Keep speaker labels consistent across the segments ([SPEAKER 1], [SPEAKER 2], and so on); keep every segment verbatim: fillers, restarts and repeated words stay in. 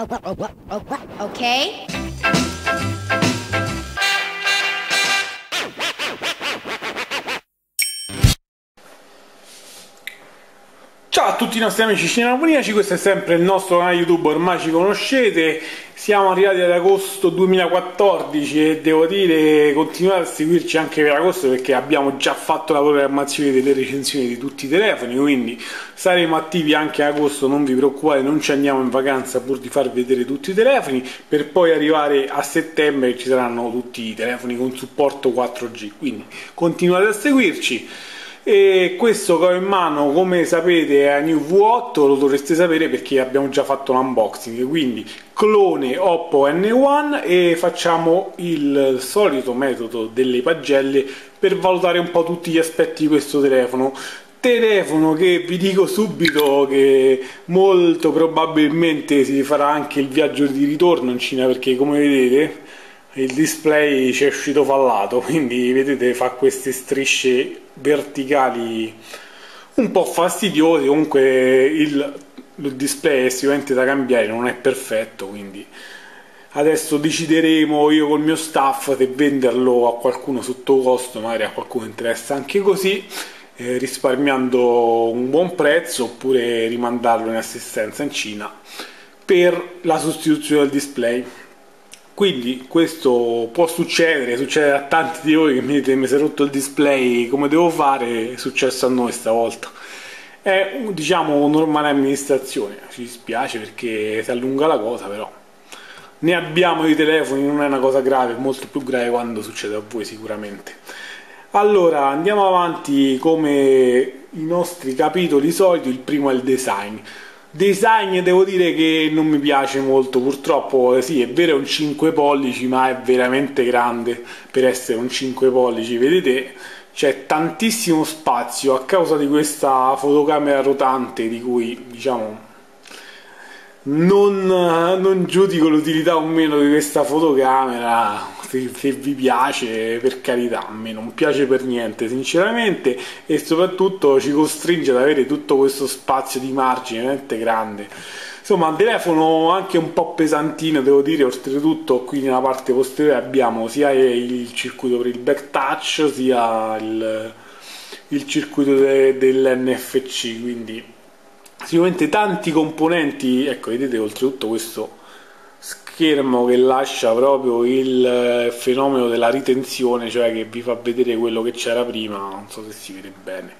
[SPEAKER 1] Ok?
[SPEAKER 2] Ciao a tutti i nostri amici cinemafoniaci, questo è sempre il nostro canale YouTube, ormai ci conoscete. Siamo arrivati ad agosto duemilaquattordici e devo dire continuate a seguirci anche per agosto, perché abbiamo già fatto la programmazione delle recensioni di tutti i telefoni, quindi saremo attivi anche ad agosto, non vi preoccupate, non ci andiamo in vacanza pur di far vedere tutti i telefoni, per poi arrivare a settembre e ci saranno tutti i telefoni con supporto quattro G, quindi continuate a seguirci. E questo che ho in mano, come sapete, è New V otto, lo dovreste sapere perché abbiamo già fatto l'unboxing, quindi clone Oppo N uno, e facciamo il solito metodo delle pagelle per valutare un po' tutti gli aspetti di questo telefono. Telefono che vi dico subito che molto probabilmente si farà anche il viaggio di ritorno in Cina, perché come vedete il display ci è uscito fallato, quindi vedete fa queste strisce verticali un po' fastidiose. Comunque il, il display è sicuramente da cambiare, non è perfetto, quindi adesso decideremo io col mio staff se venderlo a qualcuno sotto costo, magari a qualcuno interessa anche così, eh, risparmiando un buon prezzo, oppure rimandarlo in assistenza in Cina per la sostituzione del display. Quindi questo può succedere, succede a tanti di voi che mi dite mi si è rotto il display, come devo fare? È successo a noi stavolta. È, diciamo, normale amministrazione, ci dispiace perché si allunga la cosa, però ne abbiamo di telefoni, non è una cosa grave, è molto più grave quando succede a voi sicuramente. Allora, andiamo avanti come i nostri capitoli soliti. Il primo è il design. Design, devo dire che non mi piace molto, purtroppo. Sì, è vero, è un cinque pollici, ma è veramente grande per essere un cinque pollici. Vedete, c'è tantissimo spazio a causa di questa fotocamera rotante, di cui, diciamo, non, non giudico l'utilità o meno di questa fotocamera. Se, se vi piace, per carità, a me non piace per niente sinceramente, e soprattutto ci costringe ad avere tutto questo spazio di margine veramente grande. Insomma, un telefono anche un po' pesantino, devo dire. Oltretutto qui nella parte posteriore abbiamo sia il circuito per il back touch sia il, il circuito de, dell'N F C, quindi sicuramente tanti componenti. Ecco, vedete oltretutto questo schermo che lascia proprio il fenomeno della ritenzione, cioè che vi fa vedere quello che c'era prima, non so se si vede bene.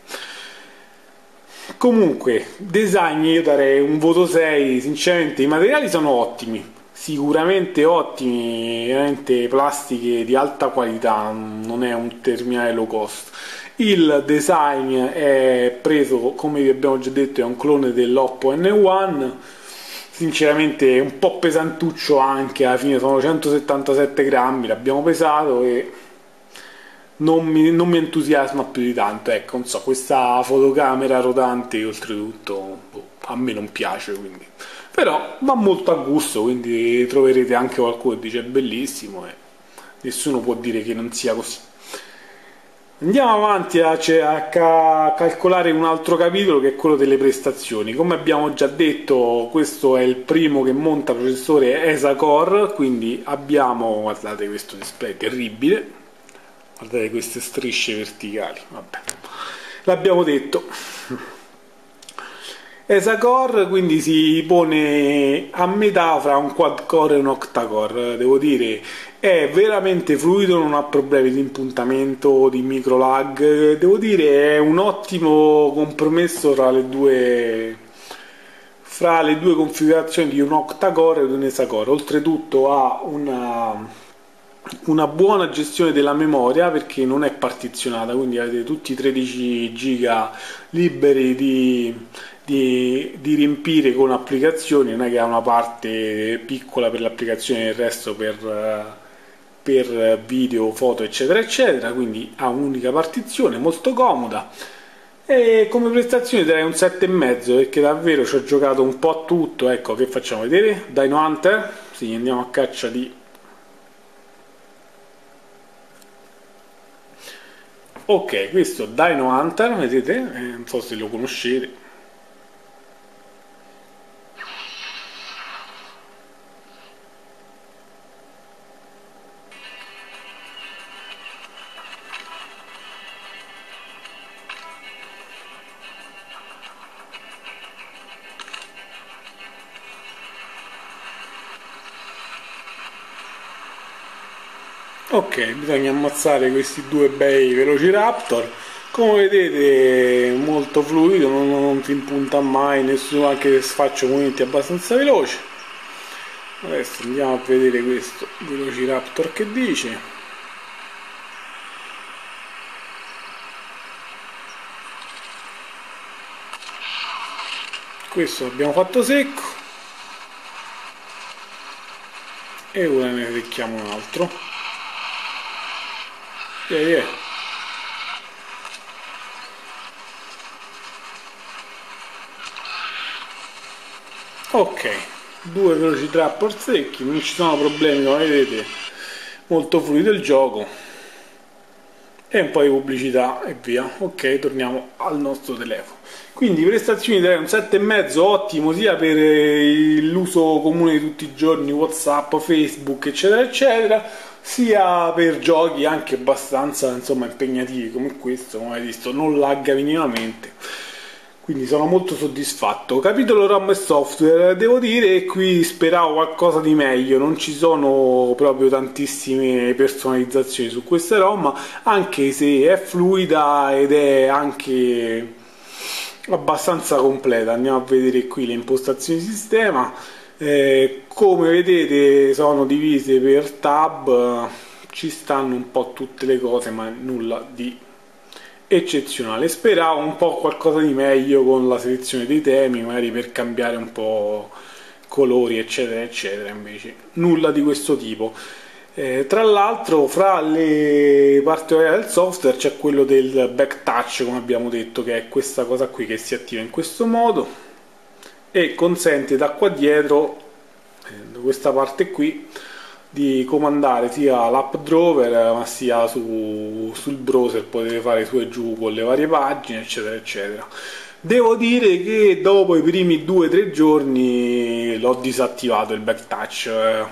[SPEAKER 2] Comunque, design io darei un voto sei, sinceramente i materiali sono ottimi, sicuramente ottimi, veramente plastiche di alta qualità, non è un terminale low cost. Il design è preso, come vi abbiamo già detto, è un clone dell'Oppo N uno, sinceramente un po' pesantuccio anche, alla fine sono centosettantasette grammi, l'abbiamo pesato e non mi, non mi entusiasma più di tanto. Ecco, non so, questa fotocamera rotante oltretutto boh, a me non piace, quindi. Però va molto a gusto, quindi troverete anche qualcuno che dice è bellissimo e nessuno può dire che non sia così. Andiamo avanti a, a ca calcolare un altro capitolo, che è quello delle prestazioni. Come abbiamo già detto, questo è il primo che monta processore E S A Core, quindi abbiamo, guardate questo display terribile, guardate queste strisce verticali, vabbè, l'abbiamo detto. E S A Core quindi si pone a metà fra un quad core e un octa core, devo dire è veramente fluido, non ha problemi di impuntamento, di micro lag, devo dire è un ottimo compromesso fra le due fra le due configurazioni di un octa core ed un E S A Core. Oltretutto ha una una buona gestione della memoria perché non è partizionata, quindi avete tutti i tredici giga liberi di, di, di riempire con applicazioni, non è che ha una parte piccola per l'applicazione e il resto per, per video, foto eccetera eccetera, quindi ha un'unica partizione molto comoda. E come prestazioni darei un sette e mezzo perché davvero ci ho giocato un po' a tutto. Ecco, che facciamo vedere? Dino Hunter, sì, andiamo a caccia di ok, questo Dino Hunter, vedete? Eh, non so se lo conoscete. Ok, bisogna ammazzare questi due bei Velociraptor. Come vedete molto fluido, non, non si impunta mai, nessuno, anche se faccio movimenti abbastanza veloci. Adesso andiamo a vedere questo Velociraptor che dice. Questo l'abbiamo fatto secco e ora ne secchiamo un altro. Yeah, yeah. Ok, due Velociraptor secchi, non ci sono problemi come vedete, molto fluido il gioco e un po' di pubblicità e via. Ok, torniamo al nostro telefono. Quindi prestazioni di un sette e mezzo, ottimo sia per l'uso comune di tutti i giorni, WhatsApp, Facebook eccetera eccetera, sia per giochi anche abbastanza insomma impegnativi come questo, come hai visto non lagga minimamente, quindi sono molto soddisfatto. Capitolo RAM e software, devo dire che qui speravo qualcosa di meglio, non ci sono proprio tantissime personalizzazioni su questa ROM, anche se è fluida ed è anche abbastanza completa. Andiamo a vedere qui le impostazioni di sistema. Eh, come vedete sono divise per tab, ci stanno un po' tutte le cose ma nulla di eccezionale. Speravo un po' qualcosa di meglio con la selezione dei temi, magari per cambiare un po' colori eccetera eccetera, invece nulla di questo tipo. Eh, tra l'altro fra le particolarità del software c'è quello del back touch, come abbiamo detto, che è questa cosa qui che si attiva in questo modo e consente da qua dietro, da questa parte qui, di comandare sia l'app drawer ma sia su, sul browser, potete fare su e giù con le varie pagine eccetera eccetera. Devo dire che dopo i primi due o tre giorni l'ho disattivato il back touch.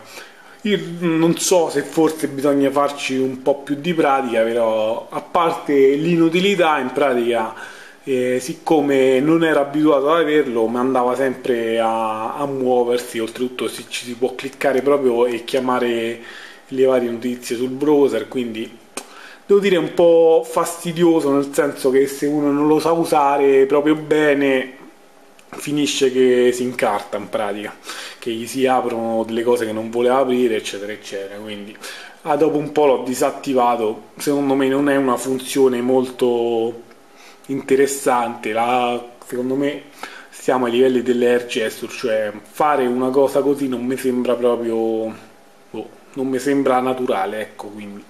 [SPEAKER 2] Io non so se forse bisogna farci un po' più di pratica, però a parte l'inutilità, in pratica Eh, siccome non ero abituato ad averlo, mi andava sempre a, a muoversi. Oltretutto si, ci si può cliccare proprio e chiamare le varie notizie sul browser, quindi devo dire un po' fastidioso, nel senso che se uno non lo sa usare proprio bene finisce che si incarta, in pratica che gli si aprono delle cose che non voleva aprire eccetera eccetera. Quindi ah, dopo un po' l'ho disattivato. Secondo me non è una funzione molto interessante, la, secondo me siamo ai livelli delle air gesture, cioè fare una cosa così non mi sembra proprio, boh, non mi sembra naturale, ecco. Quindi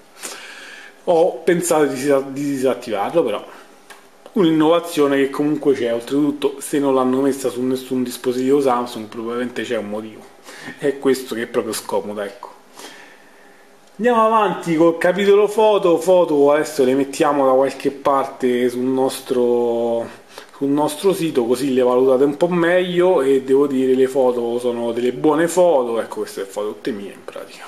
[SPEAKER 2] ho pensato di, di disattivarlo, però un'innovazione che comunque c'è. Oltretutto se non l'hanno messa su nessun dispositivo Samsung probabilmente c'è un motivo, è questo che è proprio scomoda, ecco. Andiamo avanti col capitolo foto. Foto adesso le mettiamo da qualche parte sul nostro, sul nostro sito, così le valutate un po' meglio, e devo dire le foto sono delle buone foto. Ecco, queste foto tutte mie in pratica.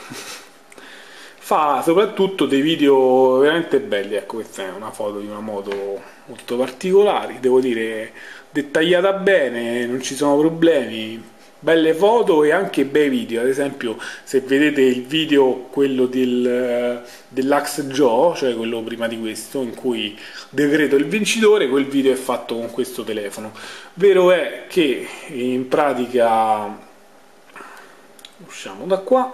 [SPEAKER 2] Fa soprattutto dei video veramente belli. Ecco, questa è una foto di una moto molto particolare, devo dire dettagliata bene, non ci sono problemi. Belle foto e anche bei video. Ad esempio se vedete il video, quello del, dell'Axe Joe, cioè quello prima di questo in cui decreto il vincitore, quel video è fatto con questo telefono. Vero è che in pratica, usciamo da qua,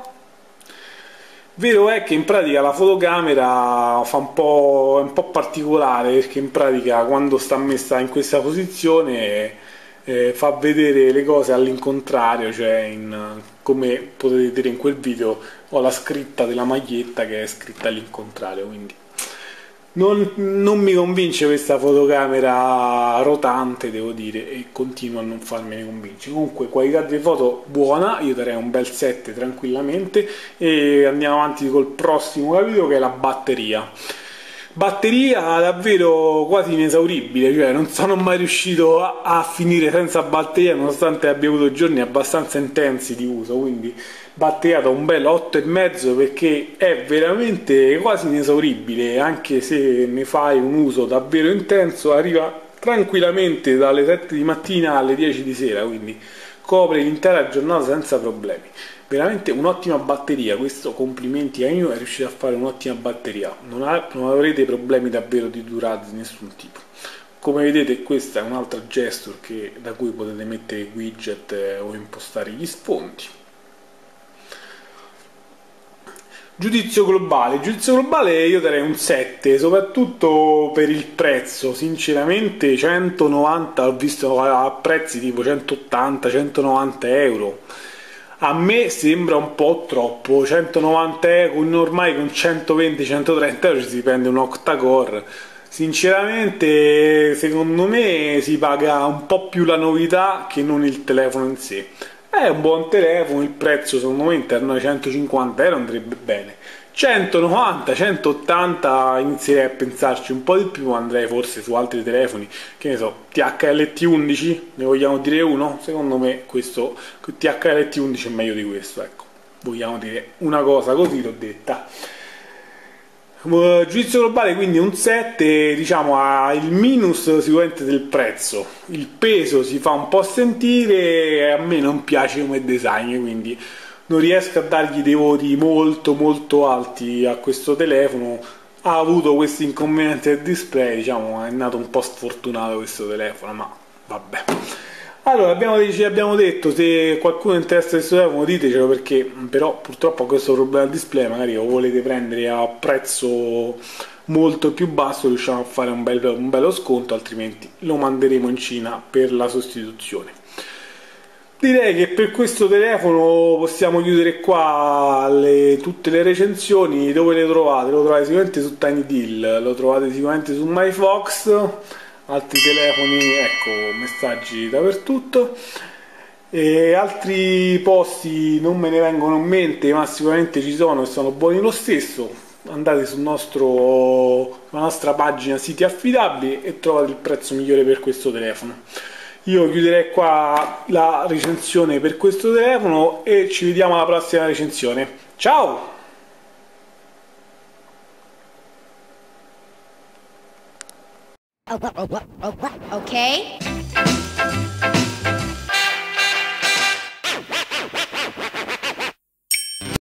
[SPEAKER 2] vero è che in pratica la fotocamera fa un po', è un po' particolare, perché in pratica quando sta messa in questa posizione Eh, fa vedere le cose all'incontrario, cioè in, come potete vedere in quel video ho la scritta della maglietta che è scritta all'incontrario, quindi non, non mi convince questa fotocamera rotante, devo dire, e continuo a non farmene convincere. Comunque qualità di foto buona, io darei un bel sette tranquillamente. E andiamo avanti col prossimo capitolo, che è la batteria. Batteria davvero quasi inesauribile, cioè non sono mai riuscito a, a finire senza batteria, nonostante abbia avuto giorni abbastanza intensi di uso. Quindi batteria da un bel otto e mezzo, perché è veramente quasi inesauribile. Anche se ne fai un uso davvero intenso, arriva tranquillamente dalle sette di mattina alle dieci di sera, quindi copre l'intera giornata senza problemi. Veramente un'ottima batteria, questo complimenti a io, è riuscito a fare un'ottima batteria, non, ha, non avrete problemi davvero di durata di nessun tipo. Come vedete questa è un'altra gesture che, da cui potete mettere widget eh, o impostare gli sfondi. Giudizio globale, giudizio globale io darei un sette, soprattutto per il prezzo, sinceramente centonovanta, ho visto a prezzi tipo centottanta centonovanta euro, a me sembra un po' troppo, centonovanta euro, ormai con centoventi centotrenta euro ci si prende un octa-core, sinceramente secondo me si paga un po' più la novità che non il telefono in sé. È un buon telefono, il prezzo secondo me intorno ai centocinquanta euro andrebbe bene. centonovanta centottanta inizierei a pensarci un po' di più, andrei forse su altri telefoni, che ne so, T H L T undici, ne vogliamo dire uno? Secondo me questo T H L T undici è meglio di questo, ecco, vogliamo dire una cosa così, l'ho detta. Uh, giudizio globale quindi un sette, diciamo ha il minus sicuramente del prezzo, il peso si fa un po' sentire e a me non piace come design, quindi non riesco a dargli dei voti molto molto alti a questo telefono. Ha avuto questi inconvenienti del display, diciamo è nato un po' sfortunato questo telefono, ma vabbè. Allora, abbiamo, abbiamo detto, se qualcuno interessa questo telefono ditecelo, perché però purtroppo questo problema del display magari lo volete prendere a prezzo molto più basso, riusciamo a fare un, bel, un bello sconto, altrimenti lo manderemo in Cina per la sostituzione. Direi che per questo telefono possiamo chiudere qua le, tutte le recensioni. Dove le trovate? Lo trovate sicuramente su TinyDeal, lo trovate sicuramente su MyFox, altri telefoni, ecco, messaggi dappertutto, e altri posti non me ne vengono in mente, ma sicuramente ci sono e sono buoni lo stesso. Andate sul nostro, sulla nostra pagina siti affidabili e trovate il prezzo migliore per questo telefono. Io chiuderei qua la recensione per questo telefono e ci vediamo alla prossima recensione. Ciao!
[SPEAKER 1] Okay.